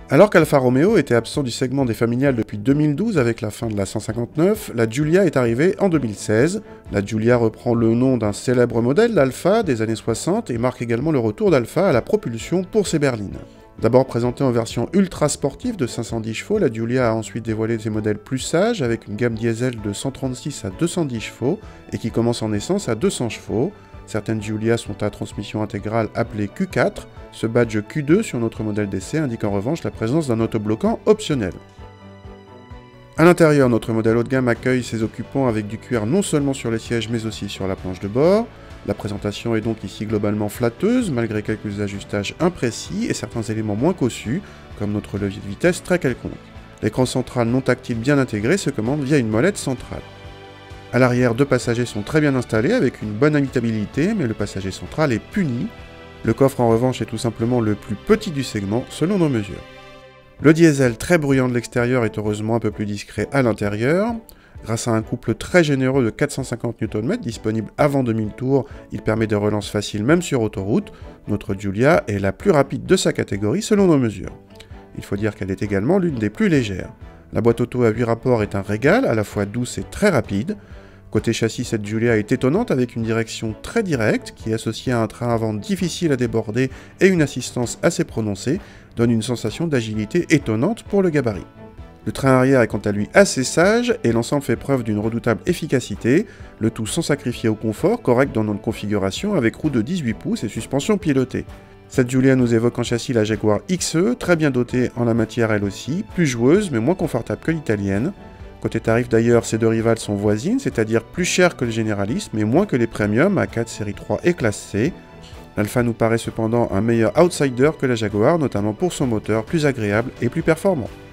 Alors qu'Alfa Romeo était absent du segment des familiales depuis 2012 avec la fin de la 159, la Giulia est arrivée en 2016. La Giulia reprend le nom d'un célèbre modèle, l'Alfa, des années 60 et marque également le retour d'Alfa à la propulsion pour ses berlines. D'abord présentée en version ultra sportive de 510 chevaux, la Giulia a ensuite dévoilé ses modèles plus sages avec une gamme diesel de 136 à 210 chevaux et qui commence en essence à 200 chevaux. Certaines Giulia sont à transmission intégrale appelée Q4, ce badge Q2 sur notre modèle d'essai indique en revanche la présence d'un autobloquant optionnel. A l'intérieur, notre modèle haut de gamme accueille ses occupants avec du cuir non seulement sur les sièges mais aussi sur la planche de bord. La présentation est donc ici globalement flatteuse, malgré quelques ajustages imprécis et certains éléments moins cossus, comme notre levier de vitesse très quelconque. L'écran central non tactile bien intégré se commande via une molette centrale. À l'arrière, deux passagers sont très bien installés avec une bonne habitabilité, mais le passager central est puni. Le coffre en revanche est tout simplement le plus petit du segment selon nos mesures. Le diesel très bruyant de l'extérieur est heureusement un peu plus discret à l'intérieur. Grâce à un couple très généreux de 450 Nm disponible avant 2000 tours, il permet des relances faciles même sur autoroute. Notre Giulia est la plus rapide de sa catégorie selon nos mesures. Il faut dire qu'elle est également l'une des plus légères. La boîte auto à 8 rapports est un régal, à la fois douce et très rapide. Côté châssis, cette Giulia est étonnante avec une direction très directe qui, associée à un train avant difficile à déborder et une assistance assez prononcée, donne une sensation d'agilité étonnante pour le gabarit. Le train arrière est quant à lui assez sage et l'ensemble fait preuve d'une redoutable efficacité, le tout sans sacrifier au confort, correct dans notre configuration avec roue de 18 pouces et suspension pilotée. Cette Giulia nous évoque en châssis la Jaguar XE, très bien dotée en la matière elle aussi, plus joueuse mais moins confortable que l'italienne. Côté tarif d'ailleurs, ces deux rivales sont voisines, c'est-à-dire plus chères que le Généraliste mais moins que les Premium A4 série 3 et classe C. L'Alfa nous paraît cependant un meilleur outsider que la Jaguar, notamment pour son moteur plus agréable et plus performant.